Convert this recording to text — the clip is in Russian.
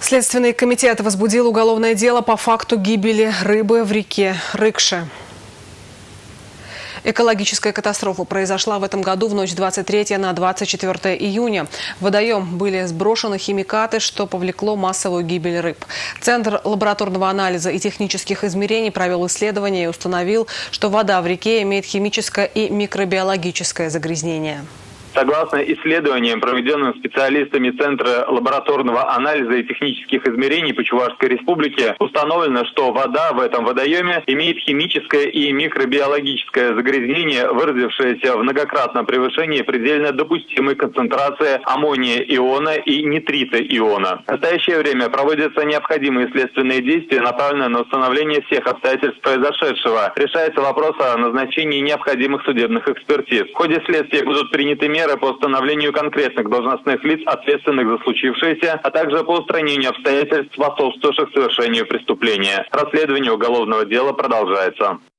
Следственный комитет возбудил уголовное дело по факту гибели рыбы в реке Рыкше. Экологическая катастрофа произошла в этом году в ночь с 23 на 24 июня. В водоем были сброшены химикаты, что повлекло массовую гибель рыб. Центр лабораторного анализа и технических измерений провел исследование и установил, что вода в реке имеет химическое и микробиологическое загрязнение. Согласно исследованиям, проведенным специалистами Центра лабораторного анализа и технических измерений по Чувашской Республике, установлено, что вода в этом водоеме имеет химическое и микробиологическое загрязнение, выразившееся в многократном превышении предельно допустимой концентрации аммония иона и нитрита иона. В настоящее время проводятся необходимые следственные действия, направленные на установление всех обстоятельств произошедшего. Решается вопрос о назначении необходимых судебных экспертиз. В ходе следствия будут приняты меры по установлению конкретных должностных лиц, ответственных за случившееся, а также по устранению обстоятельств, способствовавших совершению преступления. Расследование уголовного дела продолжается.